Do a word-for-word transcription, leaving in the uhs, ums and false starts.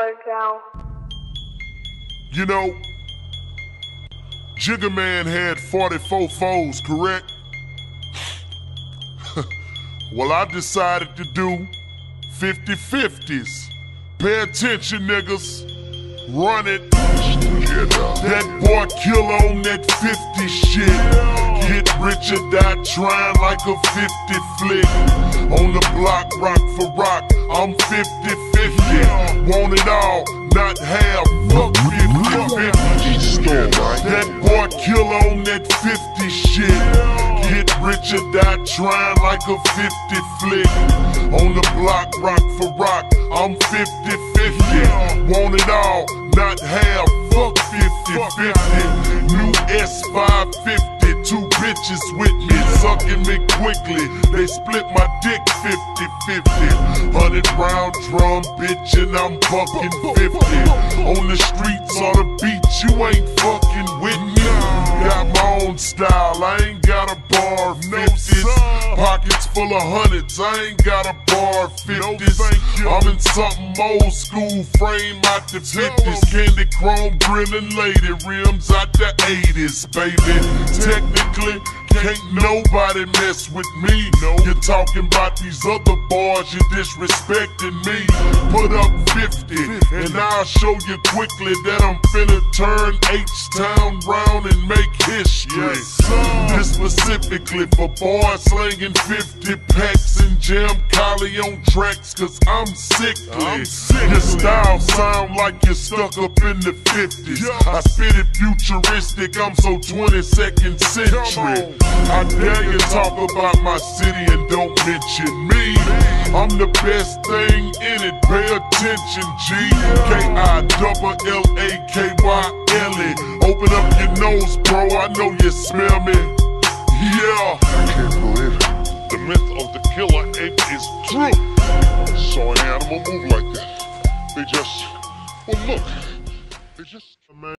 now. You know, Jigga Man had forty-four foes, correct? Well, I decided to do fifty fifties. Pay attention, niggas. Run it. That boy KILLA on that fifty shit. Get rich or die trying like a fifty flick. On the block, rock for rock, I'm fifty fifty. Want it all, not half, fuck fifty fifty. That boy KILLA on that fifty shit. Get rich or die trying like a fifty flick. On the block, rock for rock, I'm fifty fifty. Want it all, not half, fuck fifty fifty. New S five fifty, two bitches with me, sucking me quickly. They split my dick fifty fifty. Hundred round drum, bitch, and I'm fucking fifty. On the streets or the beach, you ain't fucking with me. Got my own style, I ain't got a bar fifties. Pockets full of hundreds, I ain't got a bar fifties. I'm in something old school, frame out the fifties. Candy chrome grilling lady, rims out the eighties, baby. Technically, can't nobody mess with me. You're talking about these other boys, you're disrespecting me. Put up fifty, and I'll show you quickly that I'm finna turn H-Town round and make history. This specifically for boys slinging fifty packs and jam KYLEON tracks, cause I'm sickly. Your style sound like you're stuck up in the fifties. I spit it futuristic, I'm so twenty-second century. I dare you talk about my city and don't mention me. I'm the best thing in it, pay attention, G. K I L L A K Y L E. Open up your nose, bro, I know you smell me. Yeah. I can't believe it. The myth of the killer ape is true. I saw an animal move like that. They just, well look, they just...